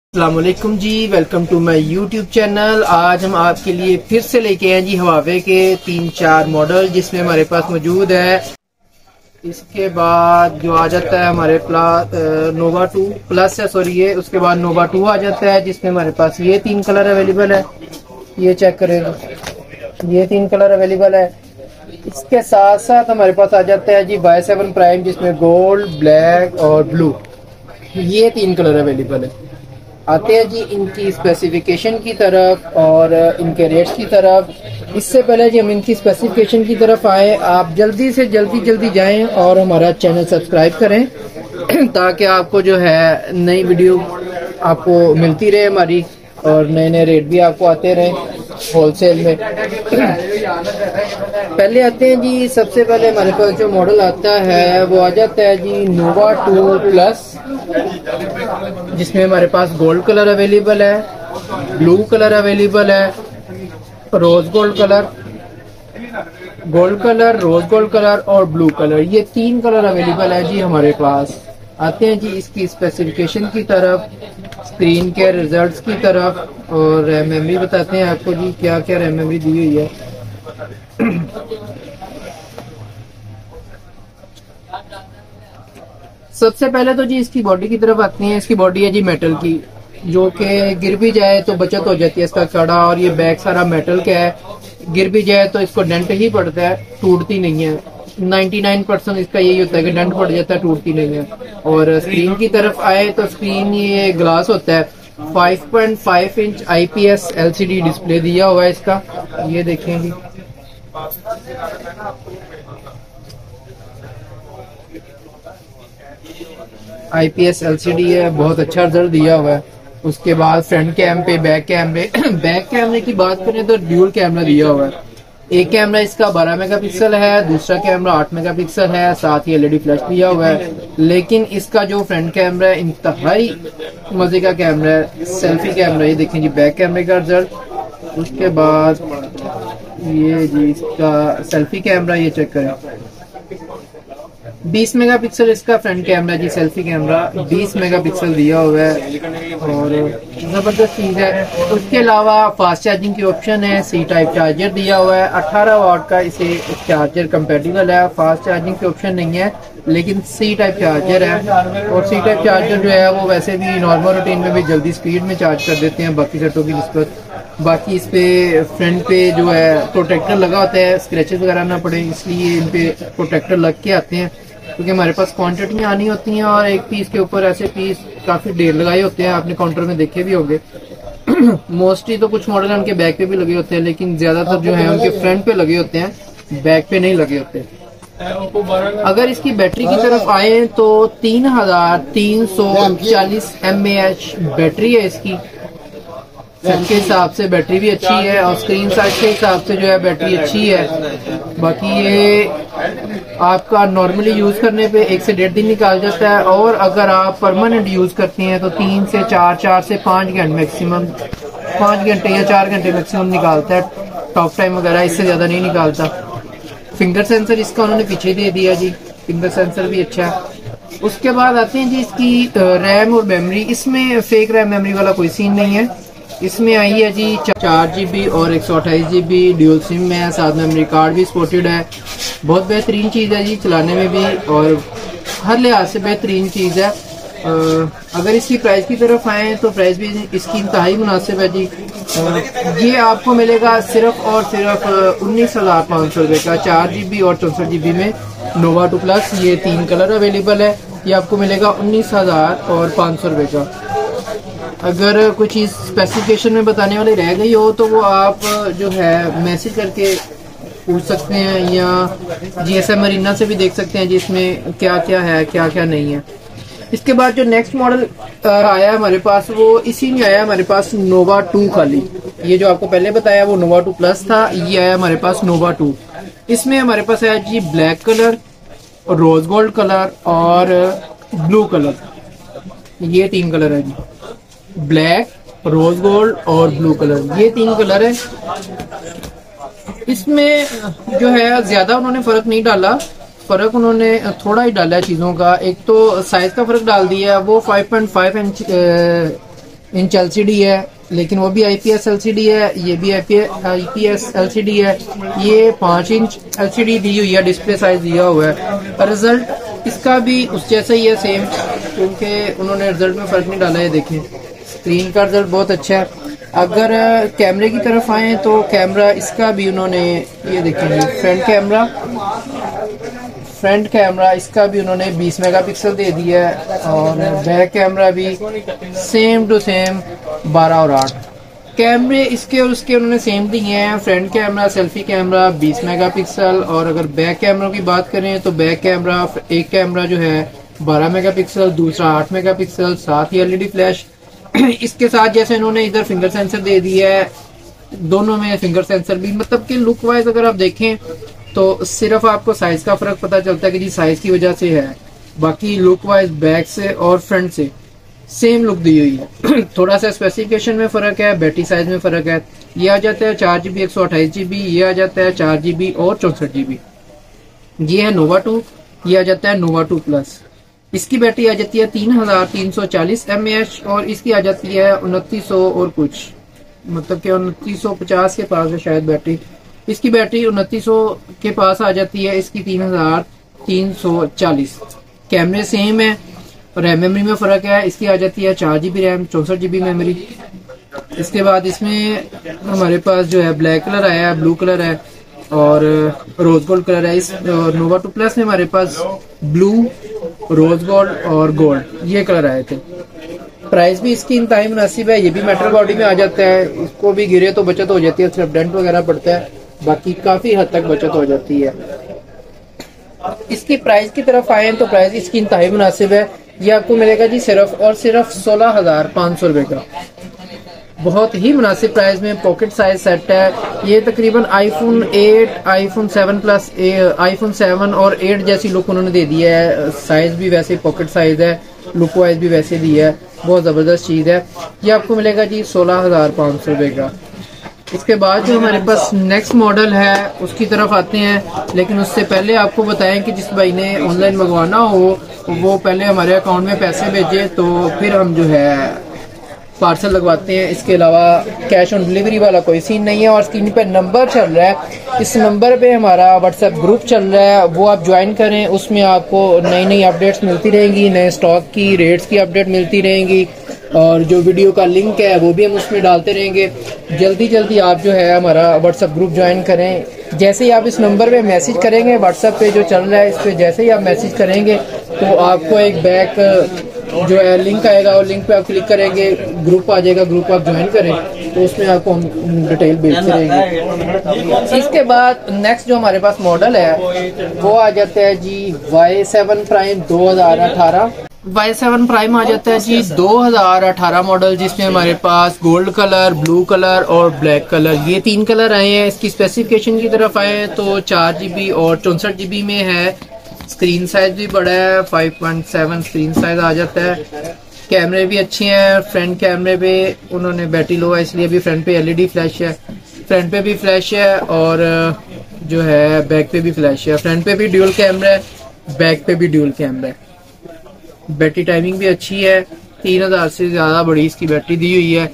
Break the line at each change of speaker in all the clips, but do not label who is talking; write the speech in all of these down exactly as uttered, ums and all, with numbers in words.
अस्सलामुअलैकुम जी, welcome to my YouTube channel. आज हम आपके लिए फिर से लेके आए जी हवावे के तीन चार मॉडल जिसमें हमारे पास मौजूद है। इसके बाद जो आ जाता है हमारे पास नोवा टू प्लस है, सॉरी ये उसके बाद नोवा टू आ जाता है जिसमें हमारे पास ये तीन कलर अवेलेबल है। ये चेक करेगा, ये तीन कलर अवेलेबल है। इसके साथ साथ हमारे पास आ जाता है जी वाई सेवन प्राइम जिसमें गोल्ड, ब्लैक और ब्लू, ये तीन कलर अवेलेबल है। आते हैं जी इनकी स्पेसिफिकेशन की तरफ और इनके रेट्स की तरफ। इससे पहले जी हम इनकी स्पेसिफिकेशन की तरफ आए, आप जल्दी से जल्दी जल्दी जाएं और हमारा चैनल सब्सक्राइब करें ताकि आपको जो है नई वीडियो आपको मिलती रहे हमारी, और नए नए रेट भी आपको आते रहे होलसेल में। पहले आते हैं जी, सबसे पहले हमारे पास जो मॉडल आता है वो आ जाता है जी नोवा टू प्लस, जिसमें हमारे पास गोल्ड कलर अवेलेबल है, ब्लू कलर अवेलेबल है, rose gold colour, gold colour, rose gold colour और ब्लू कलर, ये तीन कलर अवेलेबल है जी हमारे पास। आते हैं जी इसकी स्पेसिफिकेशन की तरफ, स्क्रीन के रिजल्ट्स की तरफ, और रैम मेमोरी बताते हैं आपको जी क्या क्या रैम मेमोरी दी हुई है। सबसे पहले तो जी इसकी बॉडी की तरफ आती है। इसकी बॉडी है जी मेटल की, जो कि गिर भी जाए तो बचत हो जाती है इसका कड़ा, और ये बैक सारा मेटल का है, गिर भी जाए तो इसको डेंट ही पड़ता है, टूटती नहीं है। निन्यानवे परसेंट इसका यही होता है कि डेंट पड़ जाता है, टूटती नहीं है। और स्क्रीन की तरफ आए तो स्क्रीन ये ग्लास होता है, five point five inch IPS LCD display दिया हुआ है इसका, ये देखेंगे। आईपीएस एलसीडी है, बहुत अच्छा रिजल्ट दिया हुआ है। उसके बाद फ्रंट कैम पे, बैक कैम पे बैक कैमरे की बात करें तो ड्यूल कैमरा दिया हुआ है। एक कैमरा इसका बारह मेगापिक्सल है, दूसरा कैमरा आठ मेगापिक्सल है, साथ ही एलईडी फ्लैश दिया हुआ है। लेकिन इसका जो फ्रंट कैमरा है इंतहाई मजे का कैमरा है, सेल्फी कैमरा। ये देखें जी बैक कैमरे का रिजल्ट। उसके बाद ये जी इसका सेल्फी कैमरा, ये चेक करें, बीस मेगापिक्सल इसका फ्रंट कैमरा जी, सेल्फी कैमरा बीस मेगापिक्सल दिया हुआ है और जबरदस्त चीज है। उसके अलावा फास्ट चार्जिंग की ऑप्शन है, सी टाइप चार्जर दिया हुआ है, अठारह वाट का इसे चार्जर कंपेटिबल है। फास्ट चार्जिंग की ऑप्शन नहीं है लेकिन सी टाइप चार्जर है, और सी टाइप चार्जर जो है वो वैसे भी नॉर्मल रूटीन में भी जल्दी स्पीड में चार्ज कर देते हैं बाकी सेटों की निस्बत। बाकी इस पे फ्रंट पे जो है प्रोटेक्टर लगा होता है, स्क्रैचेस वगैरह ना पड़े, इसलिए इन पे प्रोटेक्टर लग के आते हैं, क्योंकि हमारे पास क्वांटिटी आनी होती हैं और एक पीस के ऊपर ऐसे पीस काफी ढेर लगाए होते हैं, आपने काउंटर में देखे भी होंगे। मोस्टली तो कुछ मॉडल उनके बैक पे भी लगे होते हैं, लेकिन ज्यादातर जो है उनके फ्रंट पे लगे होते हैं, बैक पे नहीं लगे होते। अगर इसकी बैटरी की तरफ आए तो तीन हजार तीन सौ चालीस एम ए एच बैटरी है इसकी। सेट के हिसाब से बैटरी भी अच्छी है और स्क्रीन साइज के हिसाब से जो है बैटरी अच्छी है। बाकी ये आपका नॉर्मली यूज करने पे एक से डेढ़ दिन निकाल जाता है, और अगर आप परमानेंट यूज करते हैं तो तीन से चार चार से पाँच घंटे मैक्सिमम, पाँच घंटे या चार घंटे मैक्सिमम निकालता है। टॉक टाइम वगैरह इससे ज्यादा नहीं निकालता। फिंगर सेंसर इसका उन्होंने पीछे दे दिया जी, फिंगर सेंसर भी अच्छा है। उसके बाद आते हैं जी इसकी रैम और मेमोरी। इसमें फेक रैम मेमोरी वाला कोई सीन नहीं है, इसमें आई है जी चार जीबी और एक सौ अट्ठाईस जीबी ड्यूल सिम में है, साथ मेमोरी कार्ड भी सपोर्टेड है। बहुत बेहतरीन चीज़ है जी चलाने में भी, और हर लिहाज से बेहतरीन चीज़ है। अगर इसकी प्राइस की तरफ आए तो प्राइस भी इसकी इंतहाई मुनासिब है जी। ये आपको मिलेगा सिर्फ और सिर्फ उन्नीस हजार पाँच सौ रुपये का, चार जीबी और चौंसठ जीबी में नोवा टू प्लस। ये तीन कलर अवेलेबल है, ये आपको मिलेगा उन्नीस हजार और पाँच सौ रुपये का। अगर कोई चीज़ स्पेसिफिकेशन में बताने वाली रह गई हो तो वो आप जो है मैसेज करके पूछ सकते हैं, या जीएसएम मरीना से भी देख सकते हैं जिसमें क्या क्या है क्या क्या नहीं है। इसके बाद जो नेक्स्ट मॉडल आया हमारे पास वो इसी में आया हमारे पास नोवा टू खाली। ये जो आपको पहले बताया वो नोवा टू प्लस था, ये आया हमारे पास नोवा टू। इसमें हमारे पास आया जी black colour, rose gold colour और ब्लू कलर, ये तीन कलर है जी, ब्लैक, रोज गोल्ड और ब्लू कलर, ये तीन कलर है। इसमें जो है ज्यादा उन्होंने फर्क नहीं डाला, फर्क उन्होंने थोड़ा ही डाला है चीजों का। एक तो साइज का फर्क डाल दिया है, वो five point five inch inch LCD है, लेकिन वो भी आईपीएस एलसीडी है, ये भी आईपीएस एलसीडी है। ये पाँच इंच एलसीडी दी हुई है, डिस्प्ले साइज दिया हुआ है। रिजल्ट इसका भी उस जैसा ही है सेम, क्योंकि उन्होंने रिजल्ट में फर्क नहीं डाला है। देखें स्क्रीन का रिजल्ट बहुत अच्छा है। अगर कैमरे की तरफ आए तो कैमरा इसका भी उन्होंने, ये देखेंगे फ्रंट कैमरा, फ्रंट कैमरा इसका भी उन्होंने बीस मेगापिक्सल दे दिया है, और बैक कैमरा भी सेम टू सेम बारह और आठ। कैमरे इसके और उसके उन्होंने सेम दिए हैं। फ्रंट कैमरा सेल्फी कैमरा बीस मेगापिक्सल, और अगर बैक कैमरा की बात करें तो बैक कैमरा एक कैमरा जो है बारह मेगापिक्सल, दूसरा आठ मेगापिक्सल, साथ ही एलईडी फ्लैश। इसके साथ जैसे इन्होंने इधर फिंगर सेंसर दे दिया है, दोनों में फिंगर सेंसर भी, मतलब कि लुक वाइज अगर आप देखें तो सिर्फ आपको साइज का फर्क पता चलता है कि जी साइज की वजह से है, बाकी लुक वाइज बैक से और फ्रंट से सेम लुक दी हुई है। थोड़ा सा स्पेसिफिकेशन में फर्क है, बैटरी साइज में फर्क है। ये आ जाता है चार जीबी एक सौ अट्ठाईस जीबी, ये आ जाता है चार जीबी और चौसठ जीबी। ये है नोवा टू, ये आ जाता है नोवा टू प्लस। इसकी बैटरी आ जाती है तीन हजार तीन सौ चालीस एम ए एच, और इसकी आ जाती है उनतीस सौ और कुछ, मतलब कि उनतीस सौ पचास के पास है शायद बैटरी। इसकी बैटरी उनतीस सौ के पास आ जाती है, इसकी तीन हजार तीन सौ चालीस। कैमरे सेम है, रैम मेमोरी में फर्क है। इसकी आ जाती है चार जीबी रैम, चौसठ जीबी मेमोरी। इसके बाद इसमें हमारे पास जो है ब्लैक कलर आया है, ब्लू कलर है और रोज गोल्ड कलर है। इस नोवा टू प्लस में हमारे पास ब्लू, रोज गोल्ड और गोल्ड ये कलर आए थे। प्राइस भी इसकी इंतहाई मुनासिब है। ये भी मेटल बॉडी में आ जाता है, इसको भी गिरे तो बचत हो जाती है, सिर्फ डेंट वगैरह पड़ता है, बाकी काफी हद तक बचत हो जाती है। इसकी प्राइस की तरफ आए तो प्राइस इसकी इंतहाई मुनासिब है। ये आपको मिलेगा जी सिर्फ और सिर्फ सोलह हजार पाँच सौ रुपए का, बहुत ही मुनासिब प्राइस में पॉकेट साइज सेट है। ये तकरीबन iPhone eight, iPhone seven plus, iPhone seven और एट जैसी लुक उन्होंने दे दी है। साइज भी वैसे पॉकेट साइज है, लुक वाइज भी वैसे दी है, बहुत जबरदस्त चीज है। ये आपको मिलेगा जी सोलह हजार पाँच सौ रुपए का। इसके बाद जो हमारे पास नेक्स्ट मॉडल है उसकी तरफ आते हैं, लेकिन उससे पहले आपको बताएं कि जिस भाई ने ऑनलाइन मंगवाना हो वो पहले हमारे अकाउंट में पैसे भेजे, तो फिर हम जो है पार्सल लगवाते हैं। इसके अलावा कैश ऑन डिलीवरी वाला कोई सीन नहीं है। और स्क्रीन पे नंबर चल रहा है, इस नंबर पे हमारा व्हाट्सएप ग्रुप चल रहा है, वो आप ज्वाइन करें। उसमें आपको नई नई अपडेट्स मिलती रहेंगी, नए स्टॉक की, रेट्स की अपडेट मिलती रहेंगी, और जो वीडियो का लिंक है वो भी हम उसमें डालते रहेंगे। जल्दी जल्दी आप जो है हमारा व्हाट्सएप ग्रुप ज्वाइन करें। जैसे ही आप इस नंबर पे मैसेज करेंगे, व्हाट्सएप पे जो चल रहा है इस पे जैसे ही आप मैसेज करेंगे तो आपको एक बैक जो है लिंक आएगा, और लिंक पे आप क्लिक करेंगे, ग्रुप आ जाएगा, ग्रुप आप ज्वाइन करें तो उसमें आपको हम डिटेल भेजते रहेंगे। इसके बाद नेक्स्ट जो हमारे पास मॉडल है वो आ जाता है जी वाई सेवन प्राइम दो हजार अठारह। वाई सेवन प्राइम आ जाता है जी दो हजार अठारह मॉडल, जिसमें हमारे पास गोल्ड कलर, ब्लू कलर और ब्लैक कलर ये तीन कलर आए हैं। इसकी स्पेसिफिकेशन की तरफ आए तो चार जीबी और चौसठ जीबी में है। स्क्रीन साइज भी बड़ा है, five point seven screen size आ जाता है। कैमरे भी अच्छे हैं। फ्रंट कैमरे पे उन्होंने बैटरी लो है इसलिए भी फ्रंट पे एलईडी फ्लैश है, फ्रंट पे भी फ्लैश है, और जो है बैक पे भी फ्लैश है। फ्रंट पे भी ड्यूल कैमरा है, बैक पे भी ड्यूल कैमरा है। बैटरी टाइमिंग भी अच्छी है, तीन हजार से ज्यादा बड़ी इसकी बैटरी दी हुई है।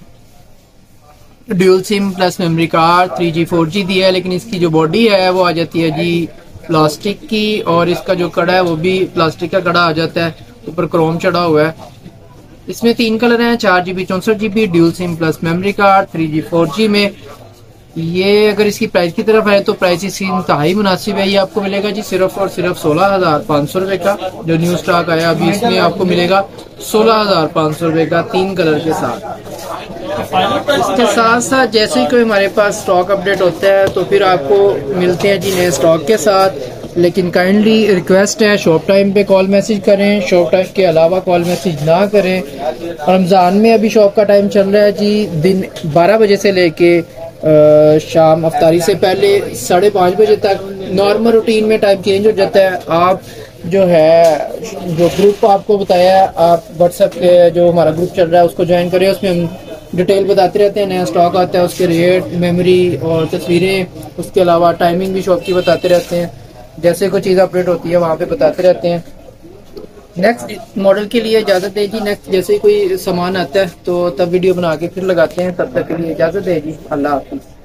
Dual SIM plus memory card, three G four G दी है, लेकिन इसकी जो बॉडी है वो आ जाती है जी प्लास्टिक की, और इसका जो कड़ा है वो भी प्लास्टिक का कड़ा आ जाता है, ऊपर क्रोम चढ़ा हुआ है। इसमें तीन कलर हैं, चार जीबी चौसठ GB, dual SIM plus memory card, three G four G में। ये अगर इसकी प्राइस की तरफ है तो प्राइस इसकी इंतहाई मुनासिब है। ये आपको मिलेगा जी सिर्फ और सिर्फ सोलह हजार पाँच सौ रुपए का। जो न्यू स्टॉक आया अभी इसमें आपको मिलेगा सोलह हजार पाँच सौ रुपए का, तीन कलर के साथ। इसके साथ साथ जैसे ही कोई हमारे पास स्टॉक अपडेट होता है तो फिर आपको मिलते हैं जी नए स्टॉक के साथ। लेकिन काइंडली रिक्वेस्ट है शॉप टाइम पे कॉल मैसेज करें, शॉप टाइम के अलावा कॉल मैसेज ना करें। रमजान में अभी शॉप का टाइम चल रहा है जी दिन बारह बजे से लेके शाम अफ्तारी से पहले साढ़े पाँच बजे तक। नॉर्मल रूटीन में टाइम चेंज हो जाता है। आप जो है जो ग्रुप आपको बताया है, आप व्हाट्सएप पे जो हमारा ग्रुप चल रहा है उसको ज्वाइन करें। उसमें हम डिटेल बताते रहते हैं, नया स्टॉक आता है उसके रेट, मेमोरी और तस्वीरें, उसके अलावा टाइमिंग भी शॉप की बताते रहते हैं। जैसे कोई चीज़ अपडेट होती है वहाँ पे बताते रहते हैं। नेक्स्ट मॉडल के लिए इजाजत है जी। नेक्स्ट जैसे ही कोई सामान आता है तो तब वीडियो बना के फिर लगाते हैं। तब तक के लिए इजाजत है जी। अल्लाह हाफिज़।